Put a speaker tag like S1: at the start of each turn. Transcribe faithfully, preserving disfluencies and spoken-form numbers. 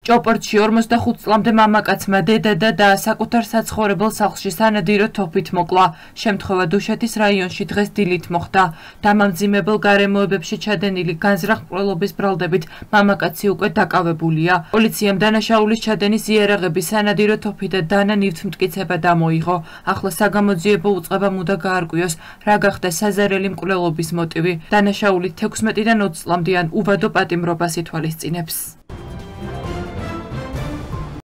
S1: ჭოპორტში ორმოცდახუთ წლამდე მამაკაცმა დედა და და საკუთარ საცხოვრებელ სახლში სანადირო თოფით მოკლა. შემთხვევა დუშეთის რაიონში დღეს დილით მოხდა. დამამძიმებელ გარემოებებში ჩადენილი განზრახ მკვლელობის ბრალდებით მამაკაცი უკვე დაკავებულია. პოლიციამ დანაშაულის ჩადენის იარაღები, სანადირო თოფი და დანა ნივთმტკიცება დამოიღო. ახლა საგამოძიებო უწყებამ უნდა გაარკვიოს, რა გახდა საზარელი მკვლელობის მოტივი. დანაშაული თექვსმეტიდან ოცი წლამდე ან უბადო პატიმრობას ითვალისწინებს.